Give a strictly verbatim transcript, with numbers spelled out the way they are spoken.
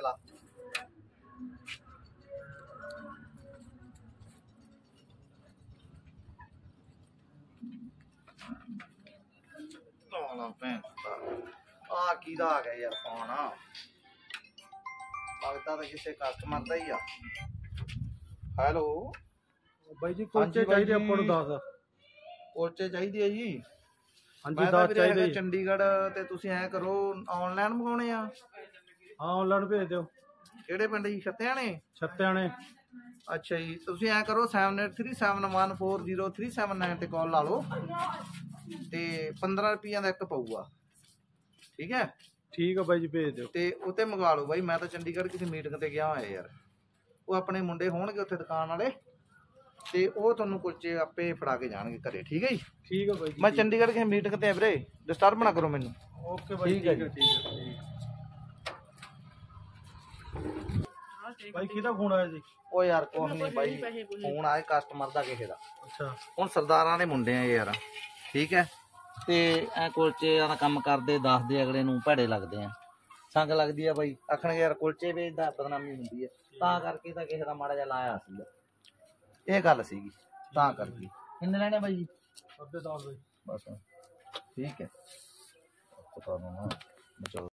ला आ किदा आ गया यार फोन लगता तो किसी कस्टमर का ही आ। हेलो ਬਾਈ ਜੀ ਕੁਲਚੇ ਚਾਹੀਦੇ ਆਪਾਂ ਨੂੰ ਦਸ ਕੁਲਚੇ ਚਾਹੀਦੇ ਆ ਜੀ। ਹਾਂਜੀ ਦਸ ਚਾਹੀਦੇ ਚੰਡੀਗੜ੍ਹ ਤੇ ਤੁਸੀਂ ਐ ਕਰੋ ਆਨਲਾਈਨ ਮੰਗਾਉਣੇ ਆ? ਹਾਂ ਆਨਲਾਈਨ ਭੇਜ ਦਿਓ। ਕਿਹੜੇ ਪਿੰਡ ਜੀ? ਛੱਤਿਆਣੇ? ਛੱਤਿਆਣੇ। ਅੱਛਾ ਜੀ ਤੁਸੀਂ ਐ ਕਰੋ seven eight three seven one four zero three seven nine ਤੇ ਕਾਲ ਲਾ ਲਓ ਤੇ पंद्रह ਰੁਪਈਆਂ ਦਾ ਇੱਕ ਪਊਗਾ। ਠੀਕ ਹੈ ਠੀਕ ਆ ਬਾਈ ਜੀ ਭੇਜ ਦਿਓ ਤੇ ਉੱਤੇ ਮੰਗਵਾ ਲਓ ਬਾਈ। ਮੈਂ ਤਾਂ ਚੰਡੀਗੜ੍ਹ ਕਿਸੇ ਮੀਟਿੰਗ ਤੇ ਗਿਆ ਹੋਇਆ ਯਾਰ। ਉਹ ਆਪਣੇ ਮੁੰਡੇ ਹੋਣਗੇ ਉੱਥੇ ਦੁਕਾਨ ਵਾਲੇ ਤੇ ਉਹ ਤੁਹਾਨੂੰ ਕੁਲਚੇ ਆਪੇ ਫੜਾ ਕੇ ਜਾਣਗੇ ਘਰੇ। ਠੀਕ ਹੈ ਜੀ? ਠੀਕ ਆ ਬਾਈ ਜੀ। ਮੈਂ ਚੰਡੀਗੜ੍ਹ ਕਿਸੇ ਮੀਟਿੰਗ ਤੇ ਆ ਵੀਰੇ, ਡਿਸਟਰਬ ਨਾ ਕਰੋ ਮੈਨੂੰ। ਓਕੇ ਬਾਈ ਠੀਕ ਹੈ ਠੀਕ ਹੈ। ਬਾਈ ਕਿਹਦਾ ਫੋਨ ਆਇਆ ਜੀ? ਉਹ ਯਾਰ ਕੁਛ ਨਹੀਂ ਬਾਈ, ਫੋਨ ਆਇਆ ਕਸਟਮਰ ਦਾ ਕਿਸੇ ਦਾ। ਅੱਛਾ ਹੁਣ ਸਰਦਾਰਾਂ ਦੇ ਮੁੰਡੇ ਆ ਯਾਰ। ਠੀਕ ਹੈ ਤੇ ਐ ਕੁਲਚੇ ਦਾ ਕੰਮ ਕਰਦੇ ਦੱਸਦੇ ਅਗਲੇ ਨੂੰ ਭੈੜੇ ਲੱਗਦੇ ਆ, ਸੰਗ ਲੱਗਦੀ ਆ ਬਾਈ। ਆਖਣਗੇ ਯਾਰ ਕੁਲਚੇ ਵੇਚਦਾ ਬਦਨਾਮੀ ਹੁੰਦੀ ਹੈ, ਤਾਂ ਕਰਕੇ ਤਾਂ ਕਿਸੇ ਦਾ ਮਾੜਾ ਜਿਹਾ ਲਾਇਆ ਸੀਗਾ। ਇਹ ਗੱਲ ਸੀਗੀ ਤਾਂ ਕਰਕੇ। ਕਿੰਨੇ ਲੈਣੇ ਬਾਈ ਜੀ? ਅੱਧੇ ਦਸ ਬਾਈ ਬਸ ਠੀਕ ਹੈ।